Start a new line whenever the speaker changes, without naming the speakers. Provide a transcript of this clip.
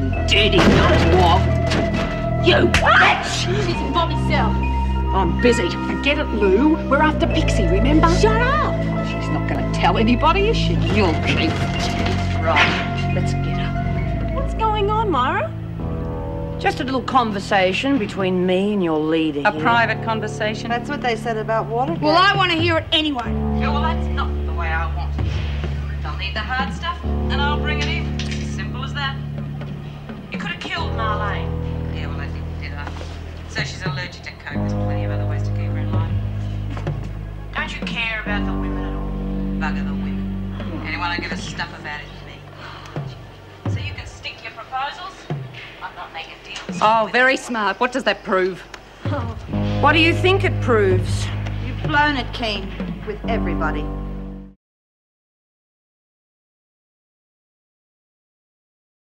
Dirty nutwad. You bitch!
She's in Bobby's cell.
I'm busy. Forget it, Lou. We're after Pixie, remember?
Shut up!
She's not going to tell anybody, is she? You'll keep. Right, let's get her.
What's going on, Myra?
Just a little conversation between me and your leader
A
here.
private conversation?
That's what they said about Watergate.
Well, I want to hear it anyway.
Yeah, well, that's not the way I want it. I'll need the hard stuff, and I'll bring it in. Simple as that. You could have killed Marlene. Yeah, well, I didn't, did I? So she's allergic to coke. There's plenty of other ways to keep her in line. Don't you care about the women at all? Bugger the women. Anyone who give a stuff about it is me. So you can stick your proposals. I'm not making deals.
Oh, very smart. What does that prove? What do you think it proves?
You've blown it, Keen, with everybody.